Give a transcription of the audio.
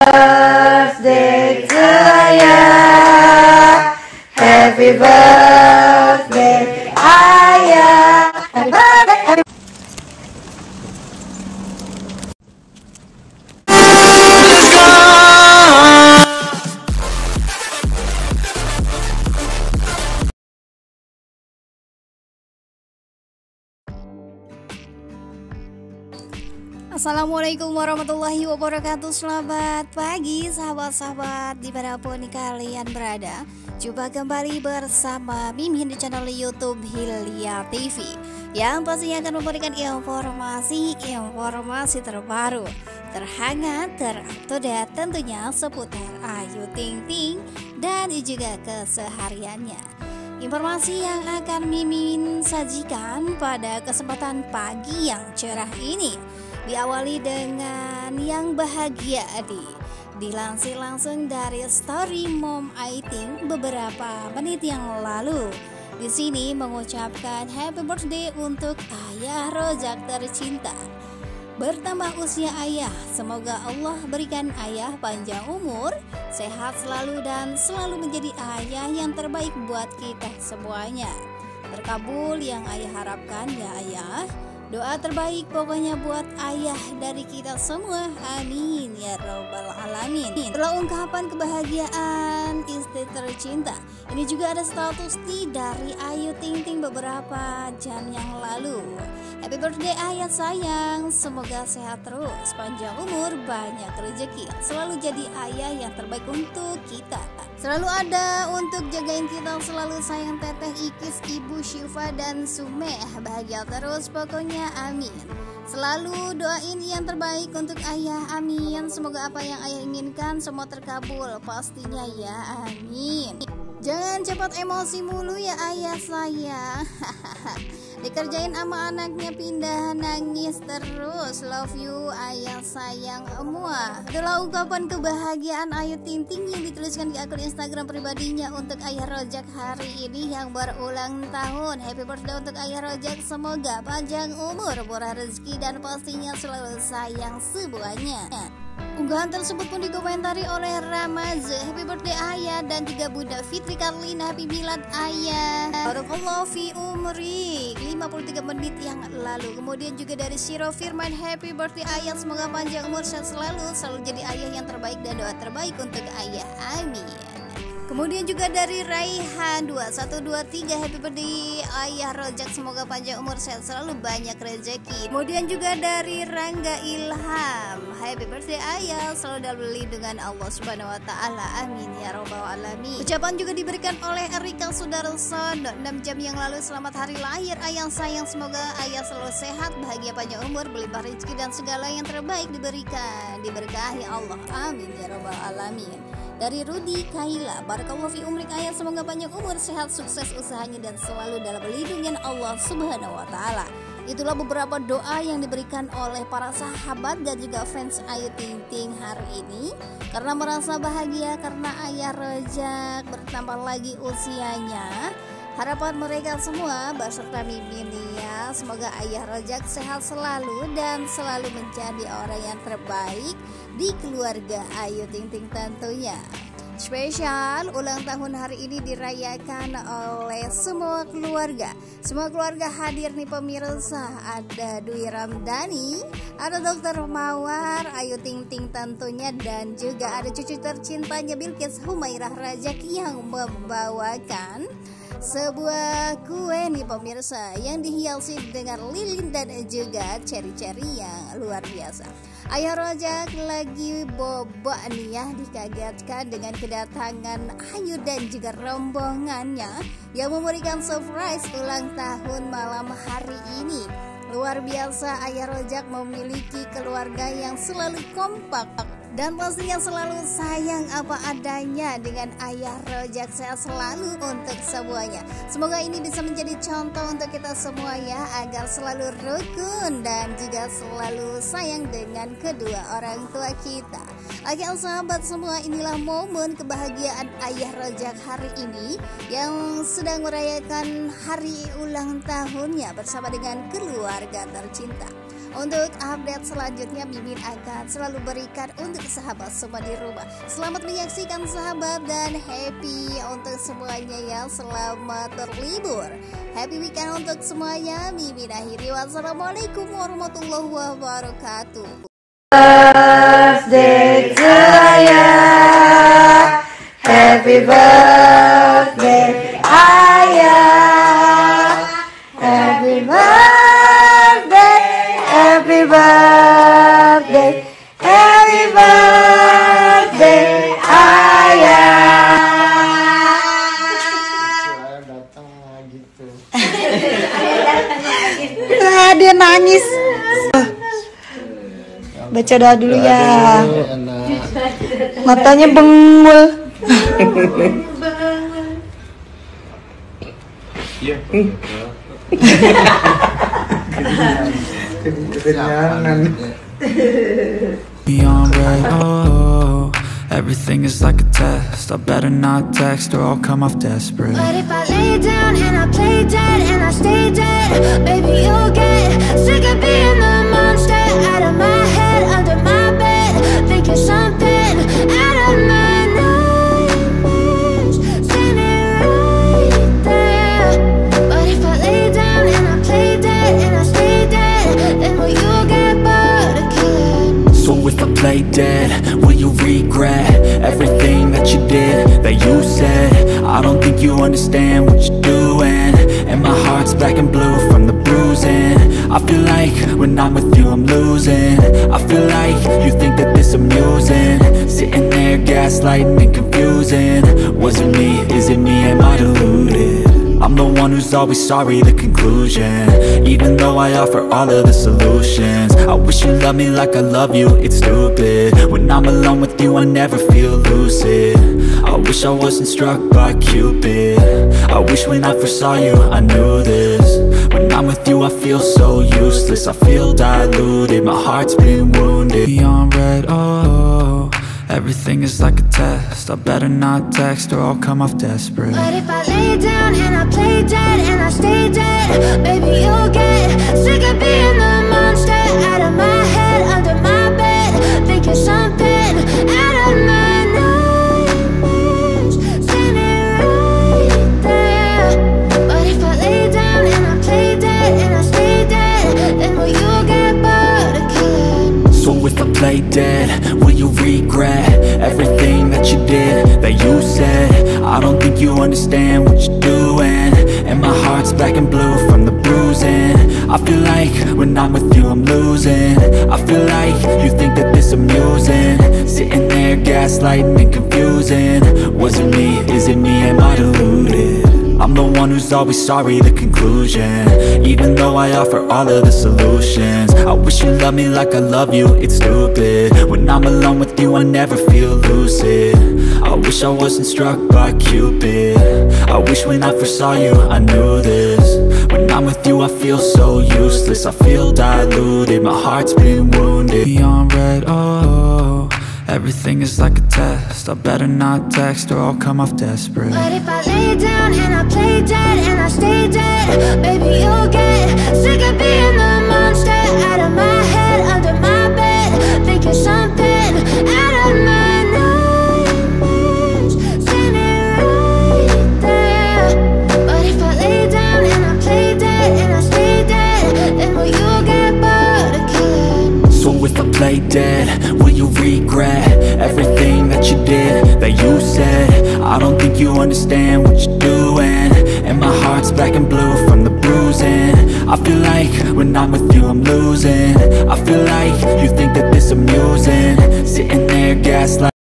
birthday to ya. Happy birthday, Ayah. Happy birthday. Assalamualaikum warahmatullahi wabarakatuh. Selamat pagi sahabat-sahabat dimanapun kalian berada. Jumpa kembali bersama Mimin di channel YouTube Hilya TV, yang pastinya akan memberikan informasi terbaru, terhangat, terupdate tentunya seputar Ayu Ting Ting dan juga kesehariannya. Informasi yang akan Mimin sajikan pada kesempatan pagi yang cerah ini diawali dengan yang bahagia dilansir langsung dari story Mom Aiting beberapa menit yang lalu. Di sini mengucapkan happy birthday untuk Ayah Rojak tercinta. Bertambah usia Ayah, semoga Allah berikan Ayah panjang umur, sehat selalu dan selalu menjadi ayah yang terbaik buat kita semuanya. Terkabul yang Ayah harapkan ya Ayah. Doa terbaik pokoknya buat Ayah dari kita semua, amin ya robbal alamin. Setelah ungkapan kebahagiaan istri tercinta, ini juga ada status dari Ayu Ting Ting beberapa jam yang lalu. Happy birthday Ayah sayang, semoga sehat terus, panjang umur, banyak rezeki, selalu jadi ayah yang terbaik untuk kita. Selalu ada untuk jagain kita, selalu sayang teteh Ikis, ibu Syifa dan Sumeh, bahagia terus pokoknya, amin. Selalu doain yang terbaik untuk Ayah, amin. Semoga apa yang Ayah inginkan semua terkabul pastinya ya, amin. Jangan cepat emosi mulu ya Ayah sayang. Dikerjain sama anaknya pindah nangis terus. Love you Ayah sayang semua. Itulah ungkapan kebahagiaan Ayu Ting Ting yang dituliskan di akun Instagram pribadinya untuk Ayah Rojak hari ini yang berulang tahun. Happy birthday untuk Ayah Rojak, semoga panjang umur, murah rezeki dan pastinya selalu sayang semuanya. Unggahan tersebut pun dikomentari oleh Ramaz, happy birthday Ayah, dan juga Bunda Fitri Karlina, happy milad Ayah, barakallahu fi umri, 53 menit yang lalu. Kemudian juga dari Shiro Firman, happy birthday Ayah, semoga panjang umur, sehat selalu jadi ayah yang terbaik dan doa terbaik untuk Ayah, amin. Kemudian juga dari Raihan 2123, happy birthday Ayah Rojak, semoga panjang umur, sehat selalu, banyak rezeki. Kemudian juga dari Rangga Ilham, happy birthday Ayah, selalu dalam lindungan Allah Subhanahu wa taala, amin ya robbal alamin. Ucapan juga diberikan oleh Erika Sudarson 6 jam yang lalu, selamat hari lahir Ayah sayang, semoga Ayah selalu sehat, bahagia, panjang umur, berlimpah rezeki dan segala yang terbaik diberikan, diberkahi Allah, amin ya robbal alamin. Dari Rudi Kaila, barakallahu fi umrik Ayah, semoga panjang umur, sehat, sukses usahanya dan selalu dalam lindungan Allah Subhanahu wa taala. Itulah beberapa doa yang diberikan oleh para sahabat dan juga fans Ayu Ting Ting hari ini, karena merasa bahagia karena Ayah Rojak bertambah lagi usianya. Harapan mereka semua beserta Mimin ya, semoga Ayah Rojak sehat selalu dan selalu menjadi orang yang terbaik di keluarga Ayu Ting Ting tentunya. Spesial ulang tahun hari ini dirayakan oleh semua keluarga. Semua keluarga hadir nih pemirsa. Ada Dwi Ramdhani, ada Dr. Mawar, Ayu Ting Ting tentunya, dan juga ada cucu tercintanya Bilqis Humairah Rajak yang membawakan sebuah kue nih pemirsa yang dihiasi dengan lilin dan juga ceri-ceri yang luar biasa. Ayah Rojak lagi bobok nih ya, dikagetkan dengan kedatangan Ayu dan juga rombongannya yang memberikan surprise ulang tahun malam hari ini. Luar biasa, Ayah Rojak memiliki keluarga yang selalu kompak dan pastinya selalu sayang apa adanya dengan Ayah Rojak, sehat selalu untuk semuanya. Semoga ini bisa menjadi contoh untuk kita semua ya, agar selalu rukun dan juga selalu sayang dengan kedua orang tua kita. Oke sahabat semua, inilah momen kebahagiaan Ayah Rojak hari ini yang sedang merayakan hari ulang tahunnya bersama dengan keluarga tercinta. Untuk update selanjutnya Mimin akan selalu berikan untuk sahabat semua di rumah. Selamat menyaksikan sahabat dan happy untuk semuanya ya. Selamat berlibur, happy weekend untuk semuanya. Mimin akhiri, wassalamualaikum warahmatullahi wabarakatuh. Birthday to you, happy birthday ayah, happy birthday, happy birthday, happy birthday ayah. Datang gitu. Nah, dia nangis. Baca doa dulu ya. Matanya bengul. Iya. Kekenyangan. Beyond red, oh, everything is like a test. I better not text or I'll come off desperate. But if I lay down and I play dead and I stay dead, baby, you'll get sick of being the monster out of my head, under my bed, thinking something out of my nightmares, standing right there. But if I lay down and I play dead and I stay dead, then will you get bored of killing? So if I play dead, will you regret everything that you did, that you said? I don't think you understand what you're doing, and my heart's black and blue from the bruising. I feel like when I'm with you I'm losing. I feel like you think that this amusing, sitting there gaslighting and confusing. Was it me? Is it me? Am I deluded? I'm the one who's always sorry, the conclusion, even though I offer all of the solutions. I wish you loved me like I love you, it's stupid. When I'm alone with you I never feel lucid. I wish I wasn't struck by Cupid. I wish when I first saw you I knew this. When I'm with you I feel so useless, I feel diluted, my heart's been wounded. Beyond red, oh, everything is like a test. I better not text or I'll come off desperate. But if I lay down and I play dead and I stay dead, baby, you'll get sick of being the monster out of my head, under my bed, thinking something out of my nightmares, standing right there. But if I lay down and I play dead and I stay dead, then will you get bored of killing? So if I play dead, will you regret everything that you did, that you said? I don't think you understand what you're doing, and my heart's black and blue from the bruising. I feel like when I'm with you I'm losing. I feel like you think that this amusing, sitting there gaslighting and confusing. Was it me? Is it me? Am I deluded? I'm the one who's always sorry, the conclusion, even though I offer all of the solutions. I wish you loved me like I love you, it's stupid. When I'm alone with you I never feel lucid. I wish I wasn't struck by Cupid. I wish when I first saw you I knew this. When I'm with you I feel so useless, I feel diluted, my heart's been wounded. Beyond red, oh, everything is like a test. I better not text or I'll come off desperate. But if I lay down and I play dead and I stay dead, baby, you'll get sick of being the monster out of my head, under my bed, thinking something out of my nightmares, standing right there. But if I lay down and I play dead and I stay dead, then will you get bored of killing? So if I play dead, will you regret everything that you did, that you said? I don't think you understand what you're doing, and my heart's black and blue from the bruising. I feel like when I'm with you I'm losing. I feel like you think that this amusing, sitting there gaslighting.